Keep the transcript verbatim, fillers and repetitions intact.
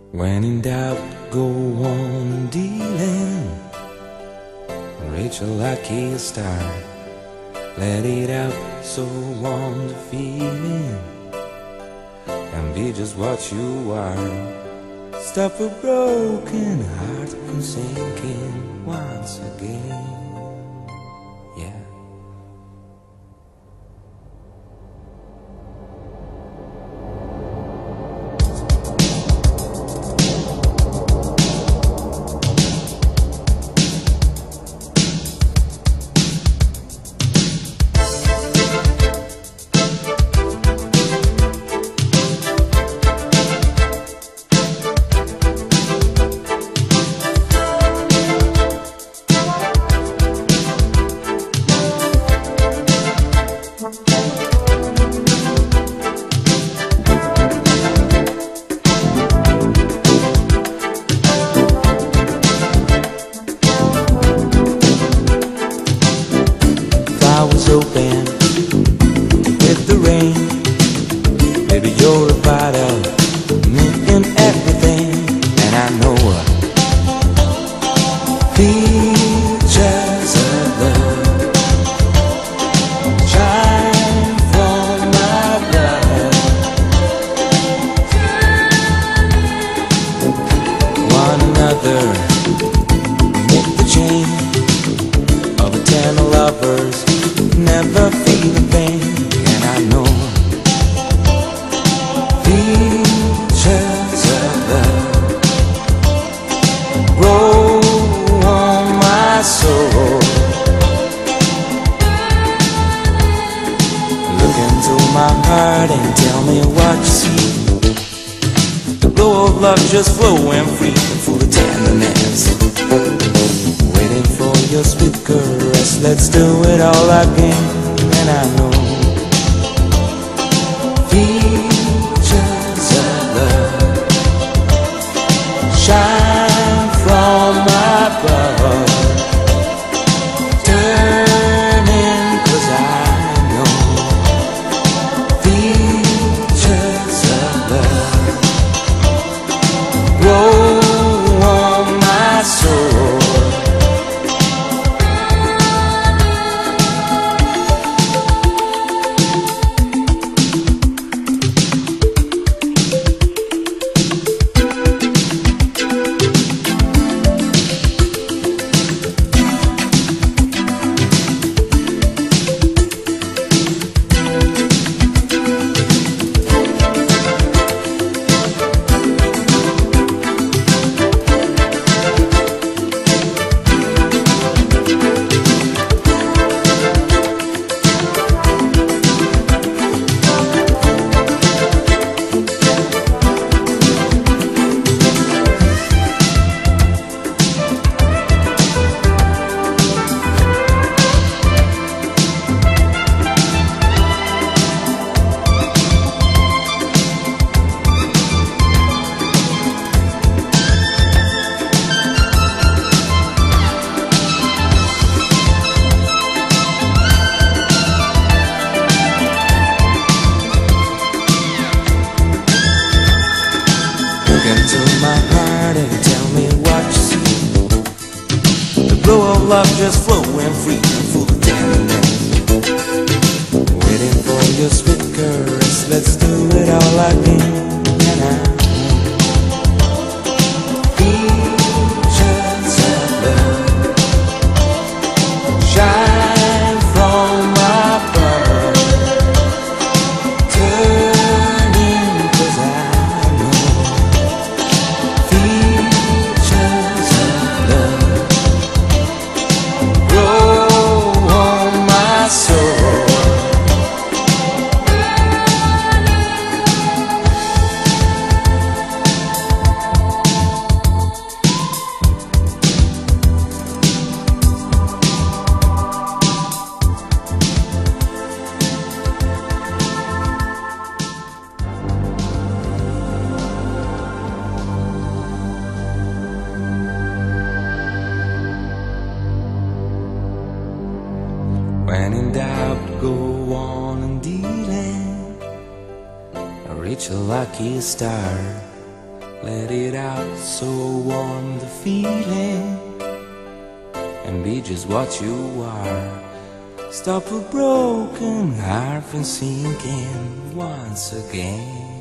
When in doubt, go on dealin. Reach a lucky star. Let it out, so on the feeling, and be just what you are. Stop a broken heart from sinking once again. Yeah. Open with the rain, baby, you're a part of me in everything, and I know features of love shine from my blood. One another make the chain of eternal lovers. Never feel a pain, and I know features of love grow on my soul. Look into my heart and tell me what you see. The glow of love just flowing free, full of tenderness, waiting for your sweet caress. Let's do it all again, and I know features of love shine from my blood, turning, 'cause I know features of love grow on my soul. Into my heart and tell me what you see. The glow of love just flowing free and full of tenderness, waiting for your sweet caress. Let's do it all again, and I features of love shine from my blood, turning, 'cause I when in doubt, go on and dealin. Reach a lucky star. Let it out, so warm the feeling, and be just what you are. Stop a broken heart from sinking once again.